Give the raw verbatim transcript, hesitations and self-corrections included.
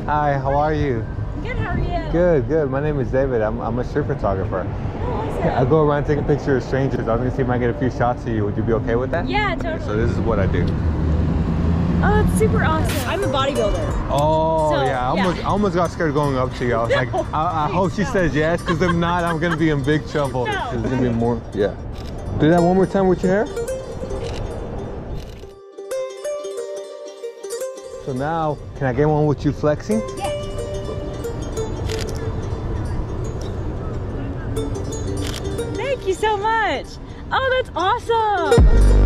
Hi, how are you? Good, how are you? Good, good. My name is David. I'm, I'm a street photographer. Oh, awesome. I go around taking pictures of strangers. I was gonna see if I can get a few shots of you. Would you be okay with that? Yeah, totally. So this is what I do. Oh, that's super awesome. I'm a bodybuilder. Oh, so, yeah. I almost, yeah. I almost got scared going up to you. I was No, like, I, I please, hope she no. says yes, because if not, I'm gonna be in big trouble. No. There's gonna be more. Yeah. Do that one more time with your hair. So now, can I get one with you flexing? Yeah. Thank you so much. Oh, that's awesome.